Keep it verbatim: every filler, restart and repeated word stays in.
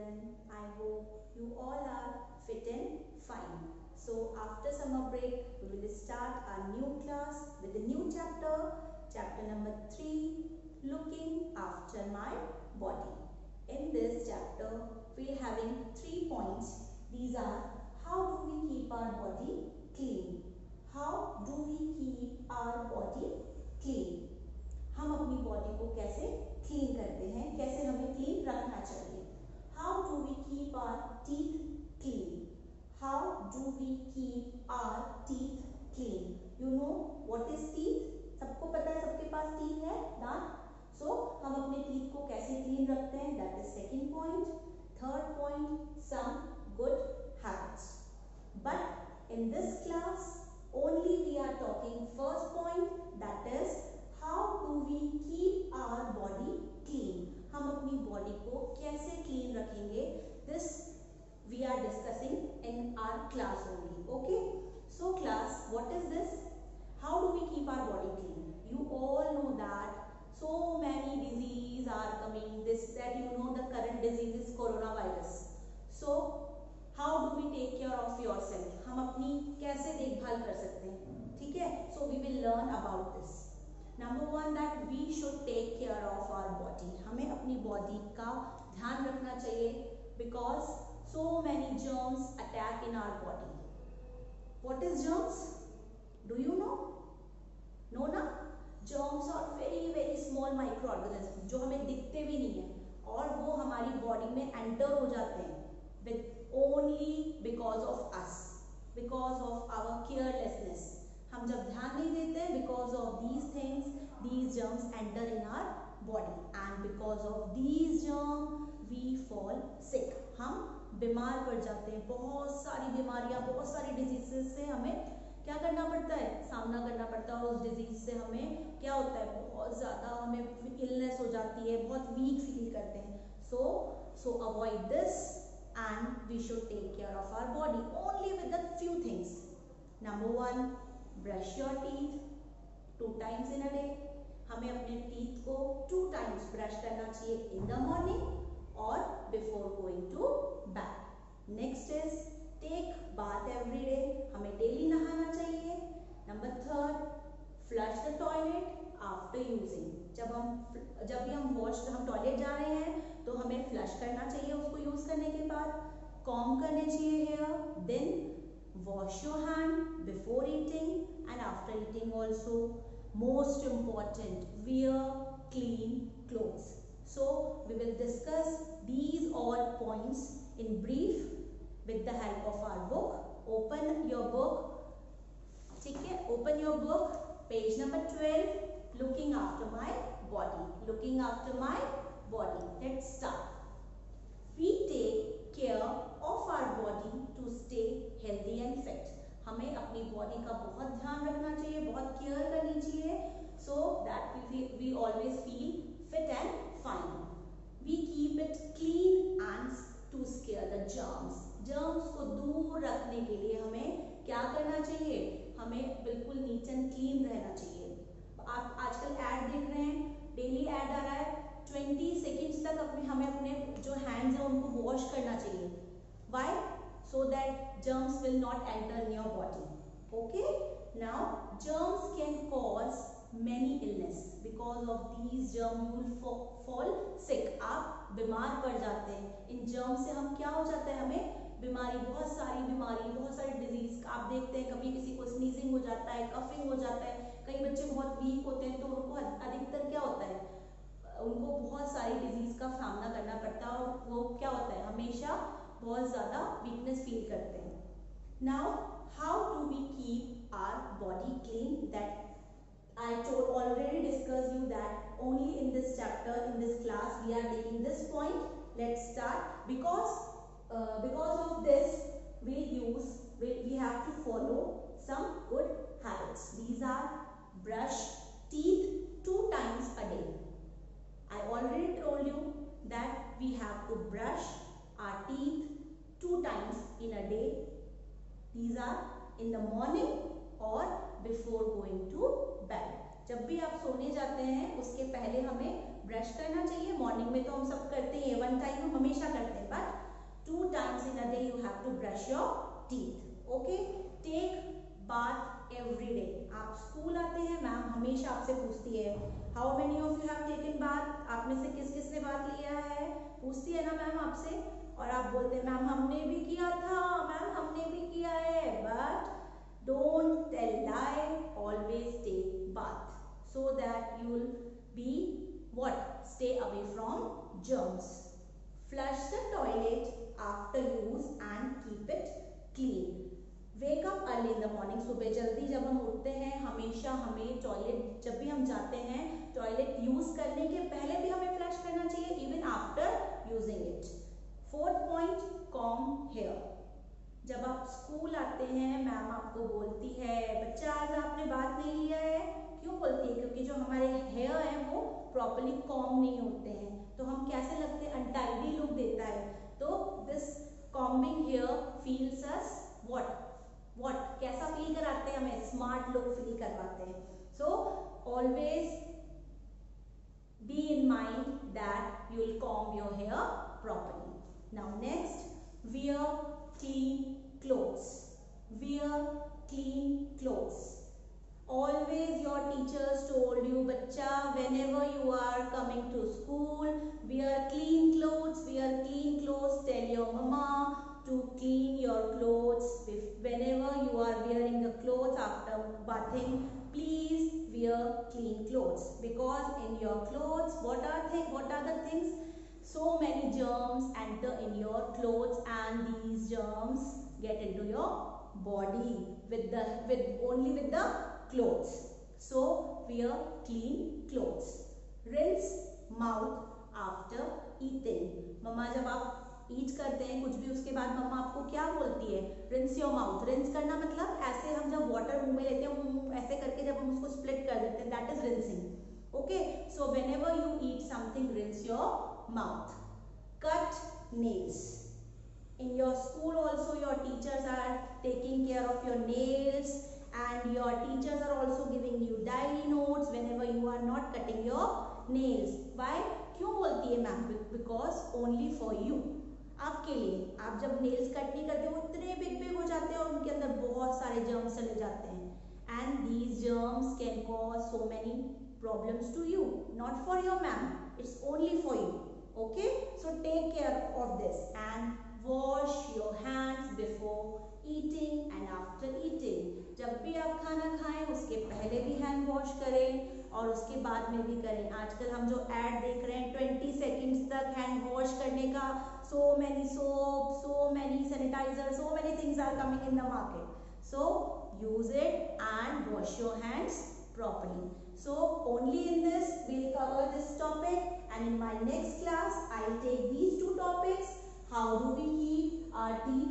everyone. I hope you all are fit and fine. So after summer break, we will start our new class with a new chapter, chapter number three, looking after my body. In this chapter, we are having three points. These are how do we keep our body clean? How do we keep our body clean? हम अपनी body को कैसे clean करते हैं, कैसे हमें clean रखना चाहिए. How do we keep our teeth clean? How do we keep our teeth clean? You know what is teeth? सबको पता है, सबके पास टीथ है, दांत. सो so, हम अपने टीथ को कैसे क्लीन रखते हैं, that is second point. Third point, some good habits. But in this class only we are talking first point, that is how do we keep our body clean? हम अपनी body को कैसे clean रखेंगे, this we are discussing in our class only. Okay, so class, what is this? How do we keep our body clean? You all know that so many diseases are coming, this that you know the current disease is coronavirus. So how do we take care of yourself? हम अपनी कैसे देखभाल कर सकते हैं, ठीक है? So we will learn about this. Number one, that we should take care of our body. हमें अपनी बॉडी का ध्यान रखना चाहिए because so many germs attack in our body. What is germs? Do you know? No ना? Germs are very very small microorganisms जो हमें दिखते भी नहीं है और वो हमारी बॉडी में एंटर हो जाते हैं with only because of us, because of our carelessness. हम जब ध्यान नहीं देते हैं, because of these things, these germs enter in our body and because of these germs we fall sick. हम बीमार पड़ जाते हैं. बहुत सारी बीमारियां, बहुत सारी डिजीजेस से हमें क्या करना पड़ता है, सामना करना पड़ता है. और उस डिजीज से हमें क्या होता है, बहुत ज़्यादा हमें इलनेस हो जाती है, बहुत वीक फील करते हैं. So so avoid this and we should take care of our body only with a few things. Number one, brush your teeth two times in a day. हमें अपने teeth को two times brush करना चाहिए in the morning or before going to bed. Next is take bath every day. हमें daily नहाना चाहिए. Number third, flush the toilet after using. जब हम जब भी हम वॉश हम टॉयलेट जा रहे हैं तो हमें फ्लश करना चाहिए उसको यूज करने के बाद. कॉम्ब करने चाहिए hair. Then wash your hand before eating and after eating also. Most important, wear clean clothes. So we will discuss these all points in brief with the help of our book. Open your book, ठीक है? Open your book, page number twelve. Looking after my body. Looking after my body. Let's start. We take care of our body to stay healthy and fit. हमें अपनी body का बहुत ध्यान रखना चाहिए, बहुत केयर करनी चाहिए, so that we we always feel fit and fine. We keep it clean and to scare the germs. germs को दूर रखने के लिए हमें क्या करना चाहिए, हमें बिल्कुल नीट एंड क्लीन रहना चाहिए. आप आजकल ऐड देख रहे हैं, डेली ऐड आ रहा है, बीस सेकेंड्स तक अपने हमें अपने जो हैंड्स हैं उनको वॉश करना चाहिए. Why? So that germs will not enter in your body. Okay, now germs can cause many illness. Because of these germ you will fall sick. आप बीमार पड़ जाते हैं. इन जर्म से हम क्या हो जाता है, हमें बीमारी, बहुत सारी बीमारी, बहुत सारी डिजीज आप देखते हैं. कभी किसी को स्नीजिंग हो जाता है, कफिंग हो जाता है. कई बच्चे बहुत वीक होते हैं तो उनको अधिकतर क्या होता है, उनको बहुत सारी डिजीज का सामना करना पड़ता है और वो क्या होता है, हमेशा बहुत ज़्यादा वीकनेस फील करते हैं. Now how do we keep our body clean? That I told already discussed you that only in this chapter, in this class we are taking this point. Let's start. Because uh, because of this we use we, we have to follow some good habits. These are brush teeth two times a day. I already told you that we have to brush our teeth two times in a day. These are in the morning or before going to bed. जब भी आप सोने जाते हैं उसके पहले हमें brush करना चाहिए. मॉर्निंग में तो हम सब करते हैं, वन टाइम हमें हमेशा करते हैं, but two times in a day you have to brush your teeth. Okay, take bath every day. आप स्कूल आते हैं, मैम हमेशा आपसे पूछती है how many of you have taken bath. आप में से किस किस ने बाथ लिया है, पूछती है ना मैम आपसे, और आप बोलते हैं मैम हमने भी किया था, मैम हमने भी किया है. But don't tell lie, always take bath so that you will be what? Stay away from germs. Flush the toilet after use and keep it clean. Wake up early in the morning. सुबह जल्दी जब हम उठते हैं, हमेशा हमें toilet, जब भी हम जाते हैं टॉयलेट यूज करने के पहले भी हमें फ्लश करना चाहिए, even after using it. Fourth point, comb hair. जब आप स्कूल आते हैं, मैम आपको बोलती है बच्चा आज आपने बात नहीं लिया है. क्यों बोलती है? क्योंकि जो हमारे हेयर है वो प्रॉपर्ली कॉम नहीं होते हैं, तो हम कैसे लगते हैं, अनटाइडी लुक देता है. तो this combing hair feels us what what कैसा फील कराते हैं हमें, स्मार्ट लुक फील करवाते हैं. So always be in mind that you will comb your hair properly. Now next, wear clean clothes. Wear clean clothes. Always your teachers told you, bachcha, whenever you are coming to school, wear clean clothes, wear clean clothes. Tell your mama to clean your clothes. If whenever you are wearing the clothes after bathing, please wear clean clothes, because in your clothes, what are things? What are the things? So many germs enter in your clothes, and these germs get into your body with the with only with the clothes. So wear clean clothes. Rinse mouth after eating. मम्मा जब आप ईट करते हैं कुछ भी, उसके बाद मम्मा आपको क्या बोलती है? Rinse your mouth. रिंस करना मतलब ऐसे हम जब वाटर मुंह में लेते हैं, ऐसे करके जब हम उसको स्प्लिट कर देते हैं, that is rinsing. Okay, so whenever you eat something, rinse your mouth. Cut nails. In your school also your teachers are taking care of your nails, and your teachers are also giving you diary notes whenever you are not cutting your nails. Why? क्यों बोलती है ma'am? Because only for you. आपके लिए. आप जब nails cut नहीं करते, वो इतने बिग बिग हो जाते हैं और उनके अंदर बहुत सारे germs चले जाते हैं, and these germs can cause so many problems to you. Not for your ma'am. It's only for you. Okay, so take care of this and wash your hands before eating and after eating. जब भी आप खाना खाएं उसके पहले भी hand wash करें और उसके बाद में भी करें. आजकल हम जो ऐड देख रहे हैं ट्वेंटी सेकेंड्स तक हैंड वॉश करने का, so many soap, so many sanitizer, so many things are coming in the market. So use it and wash your hands properly. So only in this we'll cover this topic, and in my next class I'll take these two topics. How do we keep our teeth